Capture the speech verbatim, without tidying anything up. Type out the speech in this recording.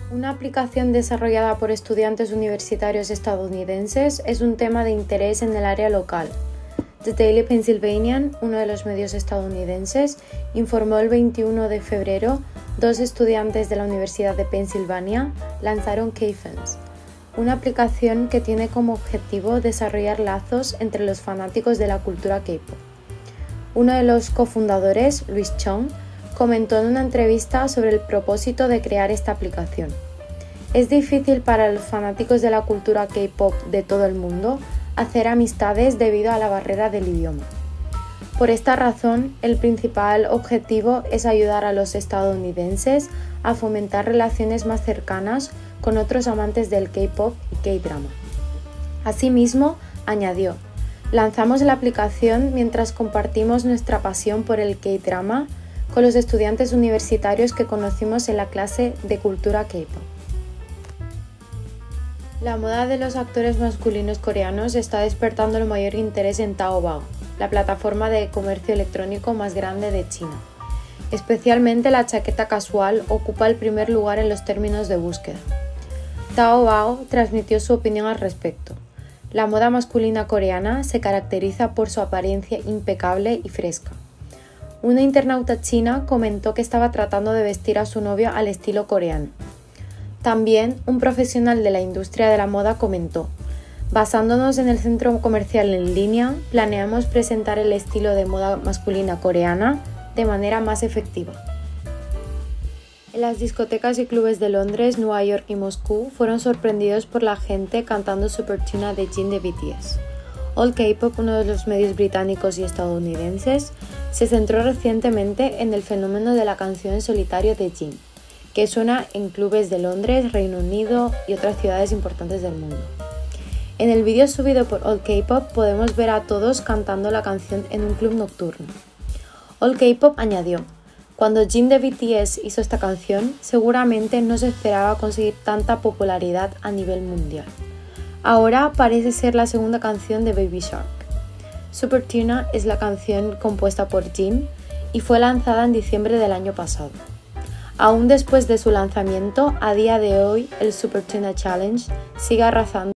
Una aplicación desarrollada por estudiantes universitarios estadounidenses es un tema de interés en el área local. The Daily Pennsylvanian, uno de los medios estadounidenses, informó el veintiuno de febrero dos estudiantes de la Universidad de Pensilvania lanzaron K-Fans, una aplicación que tiene como objetivo desarrollar lazos entre los fanáticos de la cultura K-pop. Uno de los cofundadores, Luis Chung, comentó en una entrevista sobre el propósito de crear esta aplicación. Es difícil para los fanáticos de la cultura K-pop de todo el mundo hacer amistades debido a la barrera del idioma. Por esta razón, el principal objetivo es ayudar a los estadounidenses a fomentar relaciones más cercanas con otros amantes del K-pop y K-drama. Asimismo, añadió, lanzamos la aplicación mientras compartimos nuestra pasión por el K-drama con los estudiantes universitarios que conocimos en la clase de cultura K-pop. La moda de los actores masculinos coreanos está despertando el mayor interés en Taobao, la plataforma de comercio electrónico más grande de China. Especialmente la chaqueta casual ocupa el primer lugar en los términos de búsqueda. Taobao transmitió su opinión al respecto. La moda masculina coreana se caracteriza por su apariencia impecable y fresca. Una internauta china comentó que estaba tratando de vestir a su novio al estilo coreano. También un profesional de la industria de la moda comentó, basándonos en el centro comercial en línea, planeamos presentar el estilo de moda masculina coreana de manera más efectiva. En las discotecas y clubes de Londres, Nueva York y Moscú fueron sorprendidos por la gente cantando Supertuna de Jin de B T S. All K-Pop, uno de los medios británicos y estadounidenses, se centró recientemente en el fenómeno de la canción en solitario de Jin, que suena en clubes de Londres, Reino Unido y otras ciudades importantes del mundo. En el vídeo subido por All K-Pop podemos ver a todos cantando la canción en un club nocturno. All K-Pop añadió, cuando Jin de B T S hizo esta canción, seguramente no se esperaba conseguir tanta popularidad a nivel mundial. Ahora parece ser la segunda canción de Baby Shark. Supertuna es la canción compuesta por Jin y fue lanzada en diciembre del año pasado. Aún después de su lanzamiento, a día de hoy el Supertuna Challenge sigue arrasando